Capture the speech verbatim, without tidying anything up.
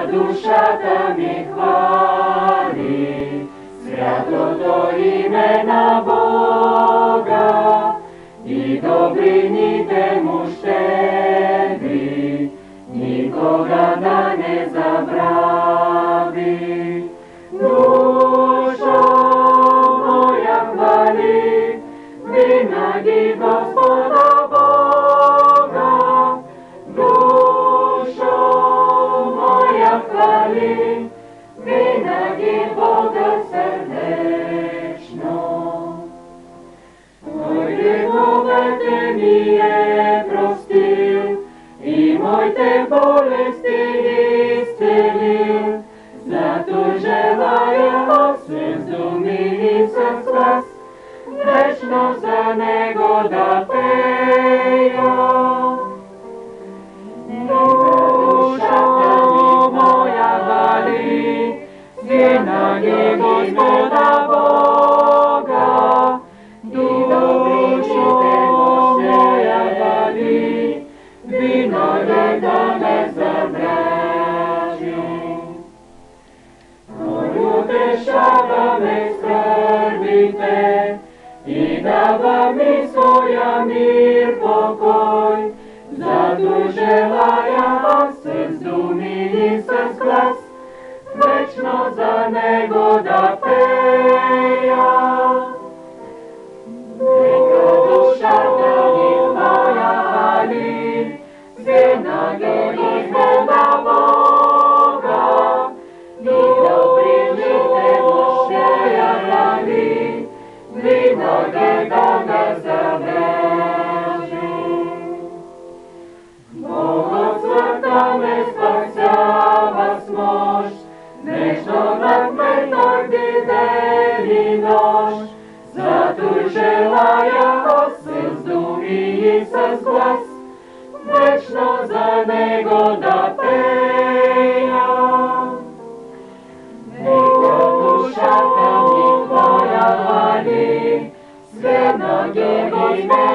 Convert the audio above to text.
душата ми хвали святото име на Бога и добрините му щедри, никога да не забрави. Душо моя хвали винаги Господа Бога. Душо моя хвали винаги Бога сърдечно. Той греховете ми е простил и моите болести изцелил. Зато желая с думи и с глас вечно за него да пея. Душата ми моя хвали винаги Господа Бога. Душо моя хвали винаги да не забравя. Той утешава ме в скърбите и дава ми своя мир, покой. Зато желая аз с думи и с глас вечно за него да пея. Нека душата ми моя хвали винаги Господа Бога и добрините му своя хвали винаги да не забравя. Богославта ме спасява с мощ, нежно над мен той бди ден и нощ. Зато желая аз с думи и с глас вечно за него да пея. Нека душата ми твоя хвали винаги Господа